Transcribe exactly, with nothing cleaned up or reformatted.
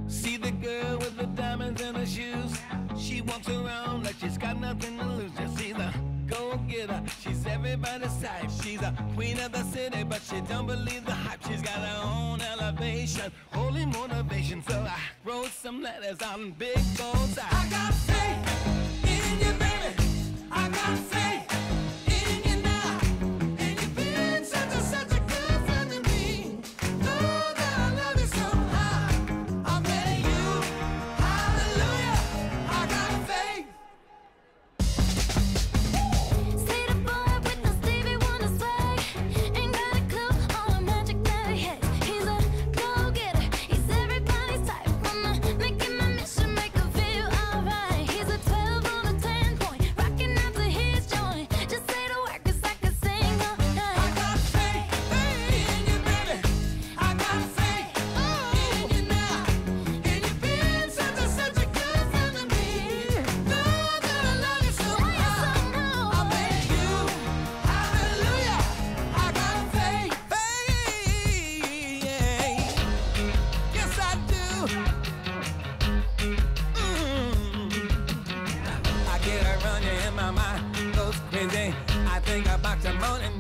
See the girl with the diamonds in her shoes. She walks around like she's got nothing to lose. Just see the go-getter, she's everybody's type. She's a queen of the city, but she don't believe the hype. She's got her own elevation, holy motivation. So I wrote some letters on big goals. I, I got faith in you, baby. I got faith in you now. And you've been such a, such a good friend to me. Oh, that I love you so high. I'm betting you, hallelujah, I got faith. See the boy with the Stevie Wonder swag. Ain't got a clue all the magic that he has. He's a go-getter, he's everybody's type. Wanna make him a mission, make him feel alright. He's a twelve on a ten point, rocking out to his joint. Just say the word 'cause I can sing all night. I got faith in you, baby. I got faith in you now. And you've been such a, such a good friend to me. Know that I love you so much. I bet you, hallelujah, I got faith. Faith, yes I do. Mm. I get a running in my mind, goes crazy. I think about the morning.